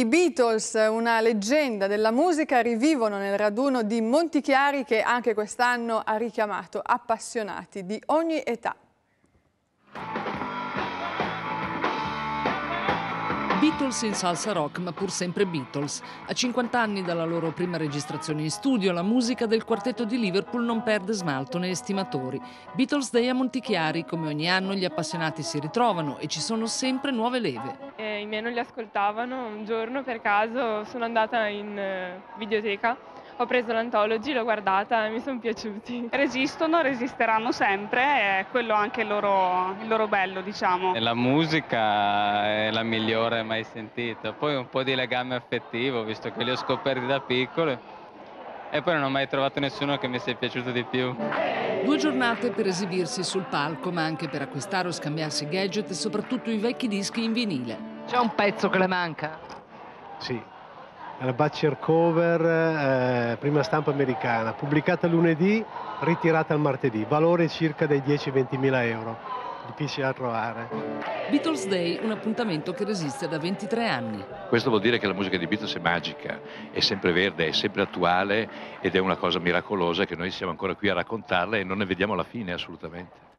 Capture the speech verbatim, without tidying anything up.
I Beatles, una leggenda della musica, rivivono nel raduno di Montichiari che anche quest'anno ha richiamato appassionati di ogni età. Beatles in salsa rock, ma pur sempre Beatles. A cinquanta anni dalla loro prima registrazione in studio, la musica del quartetto di Liverpool non perde smalto né estimatori. Beatles Day a Montichiari, come ogni anno gli appassionati si ritrovano e ci sono sempre nuove leve. Eh, I miei non li ascoltavano, un giorno per caso sono andata in eh, videoteca, ho preso l'Anthology, l'ho guardata e mi sono piaciuti. Resistono, resisteranno sempre, è quello anche il loro, il loro bello, diciamo. La musica è la migliore mai sentita, poi un po' di legame affettivo, visto che li ho scoperti da piccolo e poi non ho mai trovato nessuno che mi sia piaciuto di più. Due giornate per esibirsi sul palco, ma anche per acquistare o scambiarsi gadget e soprattutto i vecchi dischi in vinile. C'è un pezzo che le manca? Sì, è la Butcher Cover, eh, prima stampa americana, pubblicata lunedì, ritirata il martedì, valore circa dei dieci venti mila euro. Difficile da trovare. Beatles Day, un appuntamento che resiste da ventitré anni. Questo vuol dire che la musica di Beatles è magica, è sempre verde, è sempre attuale ed è una cosa miracolosa che noi siamo ancora qui a raccontarla e non ne vediamo la fine assolutamente.